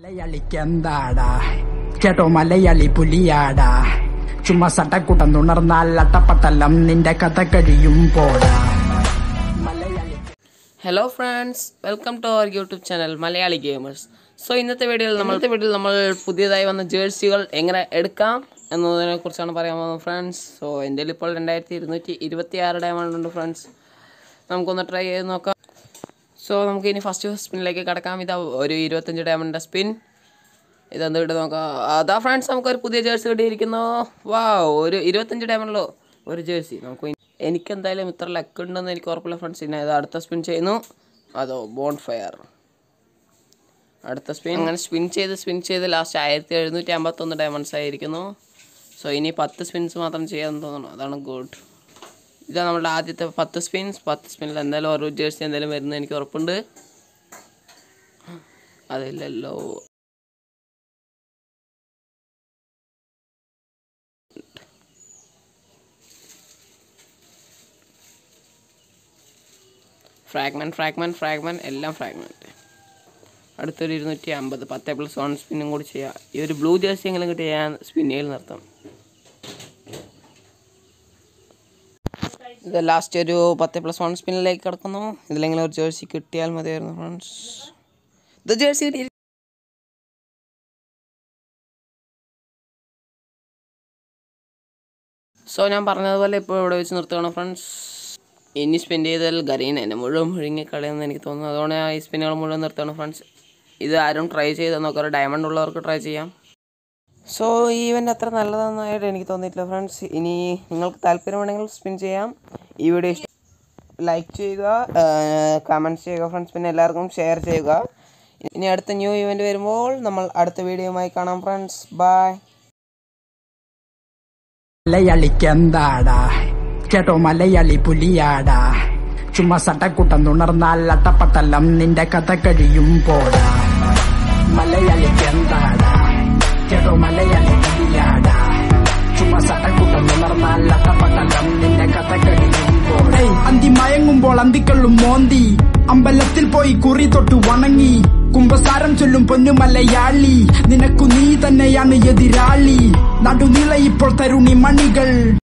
മലയാളിക്കെന്താടാ കേട്ടോ മലയാളി പുലിയാടാ ചുമ്മാ സട്ടക്കുട്ടന്നുണർന്നാൽ അട്ടപ്പട്ടലം നിന്റെ കഥ കഴിയും പോടാ. Hello friends, welcome to our YouTube channel Malayali gamers. So ഇന്നത്തെ വീഡിയോയിൽ നമ്മൾ പുതിയതായി വന്ന ജേഴ്സികൾ എങ്ങനെ എടുക്കാം എന്നതിനെ കുറിച്ചാണ് പറയാൻ പോകുന്നത് ഫ്രണ്ട്സ്. സോ എൻ്റെ ഇപ്പോൾ 2226 ഡയമണ്ട് ഉണ്ട് ഫ്രണ്ട്സ്. നമുക്കൊന്ന് ട്രൈ ചെയ്ത് നോക്കാം. സോ നമുക്ക് ഇനി ഫസ്റ്റ് സ്പിന്നിലേക്ക് കിടക്കാം. ഇതാ ഒരു 25 ഡയമണ്ടിൻ്റെ സ്പിൻ. ഇതെന്ത് കിട്ടും നോക്കാം. അതാ ഫ്രണ്ട്സ്, നമുക്കൊരു പുതിയ ജേഴ്സി കിട്ടിയിരിക്കുന്നു. വാ, ഒരു 25 ഡയമണ്ടിലോ ഒരു ജേഴ്സി. നമുക്ക് എനിക്കെന്തായാലും ഇത്ര ലക്ക് ഉണ്ടെന്ന് എനിക്ക് ഉറപ്പില്ല ഫ്രണ്ട്സ്. ഇനി ഇത് അടുത്ത സ്പിൻ ചെയ്യുന്നു. അതോ ബോൺ ഫയർ. അടുത്ത സ്പിൻ. അങ്ങനെ സ്പിൻ ചെയ്ത് ലാസ്റ്റ് 1751 ഡയമണ്ട്സ് ആയിരിക്കുന്നു. സോ ഇനി 10 സ്പിൻസ് മാത്രം ചെയ്യാൻ തോന്നുന്നു. അതാണ് ഗുഡ്. ഇതാണ് നമ്മുടെ ആദ്യത്തെ 10 സ്പിൻസ്. 10 സ്പിന്നിൽ എന്തായാലും ഓരോ ജേഴ്സി എന്തായാലും വരുന്നത് എനിക്ക് ഉറപ്പുണ്ട്. അതില്ലല്ലോ. ഫ്രാഗ്മെൻറ്റ് എല്ലാം ഫ്രാഗ്മെൻറ്റ്. അടുത്തൊരു 250 10+1 സ്പിന്നും കൂടി ചെയ്യാം. ഈ ഒരു ബ്ലൂ ജേഴ്സി എങ്കിലും കിട്ടി ഞാൻ സ്പിന്നുകൾ നിർത്താം. ഇത് ലാസ്റ്റ് ഒരു 10+1 സ്പിന്നിലേക്ക് കിടക്കുന്നു. ഇതിലെങ്കിലും ഒരു ജേഴ്സി കിട്ടിയാൽ മതിയായിരുന്നു ഫ്രണ്ട്സ്. ഇത് ജേഴ്സി കിട്ടി. സോ ഞാൻ പറഞ്ഞതുപോലെ ഇപ്പോൾ ഇവിടെ വെച്ച് നിർത്തുകയാണ് ഫ്രണ്ട്സ്. ഇനി സ്പെൻഡ് ചെയ്താൽ ഗരീൻ എന്നെ മുഴുവൻ മുഴുങ്ങിക്കളയെന്ന് എനിക്ക് തോന്നുന്നു. അതുകൊണ്ട് ഞാൻ ഈ സ്പിന്നുകൾ മുഴുവൻ നിർത്തുകയാണ് ഫ്രണ്ട്സ്. ഇത് ആരും ട്രൈ ചെയ്ത് നോക്കാം. ഒരു ഡയമണ്ട് ഉള്ളവർക്ക് ട്രൈ ചെയ്യാം. സോ ഈ ഇവൻ്റ് അത്ര നല്ലതെന്നായിട്ട് എനിക്ക് തോന്നിയിട്ടില്ല ഫ്രണ്ട്സ്. ഇനി നിങ്ങൾക്ക് താല്പര്യമുണ്ടെങ്കിൽ സ്പിൻ ചെയ്യാം. ഈ വീഡിയോ ലൈക്ക് ചെയ്യുക, കമൻറ്റ് ചെയ്യുക ഫ്രണ്ട്സ്. പിന്നെ എല്ലാവർക്കും ഷെയർ ചെയ്യുക. ഇനി അടുത്ത ന്യൂ ഇവൻ്റ് വരുമ്പോൾ നമ്മൾ അടുത്ത വീഡിയോയുമായി കാണാം ഫ്രണ്ട്സ്. ബൈ. മലയാളിക്കെന്താടാ കേട്ടോ മലയാളി പുലിയാടാ ചുമ്മാ സട്ടക്കുട്ടന്നുണർന്നാൽ അട്ടപ്പട്ടലം നിന്റെ കഥ കഴിയും പോടാ. മലയാളിക്കെന്താടാ കേട്ടോ മലയാളി പുലിയാടാ ചുമ്മാ സട്ടക്കുട്ടന്നുണർന്നാൽ അട്ടപ്പട്ടലം നിന്റെ കഥ കഴിയും പോടാ. അന്തി മയങ്ങുമ്പോൾ അന്തിക്കള്ളും മോന്തി അമ്പലത്തിൽ പോയി കുറി തൊട്ട് വണങ്ങി കുംഭസാരം ചൊല്ലും പൊന്നു മലയാളി നിനക്കു നീ തന്നെയാണ് എതിരാളി. നടുനില ഇപ്പോൾ തരുണി മണികൾ